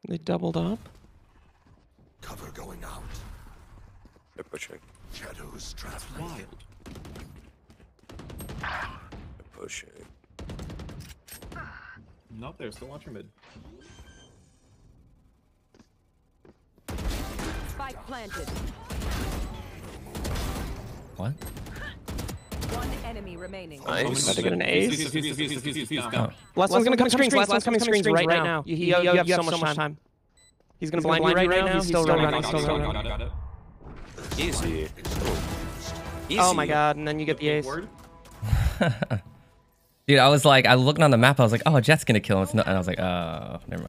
They doubled up. Cover going out. They're pushing. Shadows traveling. Wild. They're pushing. Nope, they're still watching mid. Spike planted. What? One enemy remaining. Nice. About to get an ace. Down. Last one's gonna come screens. Last one's coming screens right now. You have so much time. He's gonna blind you right now. He's still running. Still running. Got it. Easy. Easy. Oh my god! And then you get the ace. Word. Dude, I was like, I looked on the map. I was like, oh, Jet's gonna kill him. It's not, and I was like, oh, never